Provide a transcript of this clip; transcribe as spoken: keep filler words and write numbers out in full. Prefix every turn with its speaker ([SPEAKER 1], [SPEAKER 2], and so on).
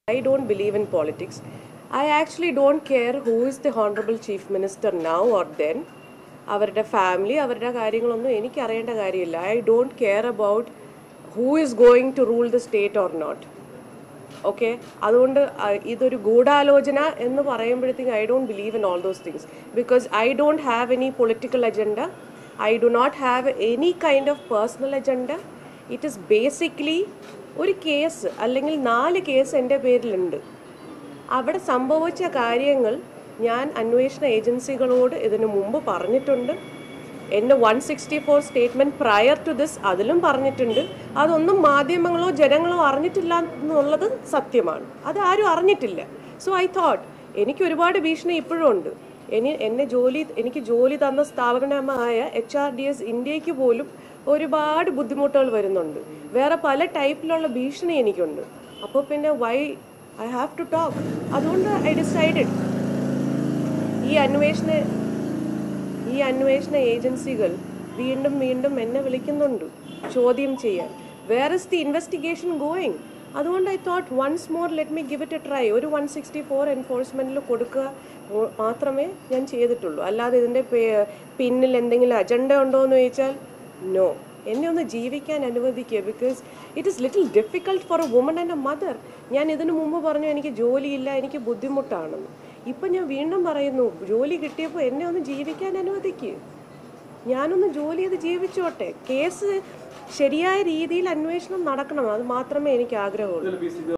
[SPEAKER 1] I don't believe in politics. I actually don't care who is the Honorable Chief Minister now or then. അവരുടെ family അവരുടെ കാര്യങ്ങളൊന്നും എനിക്ക് അറിയേണ്ട കാര്യമില്ല. I don't care about who is going to rule the state or not. Okay, അതുകൊണ്ട് ഇതൊരു ഗൂഢാലോചന എന്ന് പറയുമ്പോഴത്തേക്കും I don't believe in all those things because I don't have any political agenda. I do not have any kind of personal agenda. It is basically ഒരു case അല്ലെങ്കിൽ നാല് case എൻ്റെ പേരിലുണ്ട്. അവിടെ സംഭവിച്ച കാര്യങ്ങൾ ഞാൻ അന്വേഷണ ഏജൻസികളോട് ഇതിനു മുമ്പ് പറഞ്ഞിട്ടുണ്ട്. എൻ്റെ one sixty four statement prior to this അതിലും പറഞ്ഞിട്ടുണ്ട്. അതൊന്നും മാധ്യമങ്ങളോ ജനങ്ങളോ അറിഞ്ഞിട്ടില്ല എന്നുള്ളത് സത്യമാണ്. അത് ആരും അറിഞ്ഞിട്ടില്ല. സോ ഐ തോട്ട് എനിക്ക് ഒരുപാട് ഭീഷണി ഇപ്പോഴും ഉണ്ട്. ഇനി എന്നെ ജോലി എനിക്ക് ജോലി തന്ന സ്ഥാപനമായ എച്ച് ആർ ഡി എസ് ഇന്ത്യക്ക് പോലും ഒരുപാട് ബുദ്ധിമുട്ടുകൾ വരുന്നുണ്ട്. വേറെ പല ടൈപ്പിലുള്ള ഭീഷണി എനിക്കുണ്ട്. അപ്പോൾ പിന്നെ why I have to talk. അതുകൊണ്ട് ഐ ഡിസൈഡഡ് ഈ അന്വേഷണ ഈ അന്വേഷണ ഏജൻസികൾ വീണ്ടും വീണ്ടും എന്നെ വിളിക്കുന്നുണ്ട് ചോദ്യം ചെയ്യാൻ. Where is the investigation going? അതുകൊണ്ട് I thought once more let me give it a try. ഒരു വൺ സിക്സ്റ്റി ഫോർ എൻഫോഴ്സ്മെൻറ്റിൽ കൊടുക്കുക മാത്രമേ ഞാൻ ചെയ്തിട്ടുള്ളൂ. അല്ലാതെ ഇതിൻ്റെ പിന്നിൽ എന്തെങ്കിലും അജണ്ട ഉണ്ടോ എന്ന് ചോദിച്ചാൽ നോ. എന്നെ ഒന്ന് ജീവിക്കാൻ അനുവദിക്കുക. Because it is little difficult for a woman and a mother. ഞാൻ ഇതിനു മുമ്പ് പറഞ്ഞു എനിക്ക് ജോലിയില്ല, എനിക്ക് ബുദ്ധിമുട്ടാണെന്ന്. ഇപ്പം ഞാൻ വീണ്ടും പറയുന്നു, ജോലി കിട്ടിയപ്പോൾ എന്നെ ഒന്ന് ജീവിക്കാൻ അനുവദിക്കുക. ഞാനൊന്ന് ജോലി ചെയ്ത് ജീവിച്ചോട്ടെ. കേസ് ശരിയായ രീതിയിൽ അന്വേഷണം നടക്കണം. അത് മാത്രമേ എനിക്ക് ആഗ്രഹമുള്ളൂ.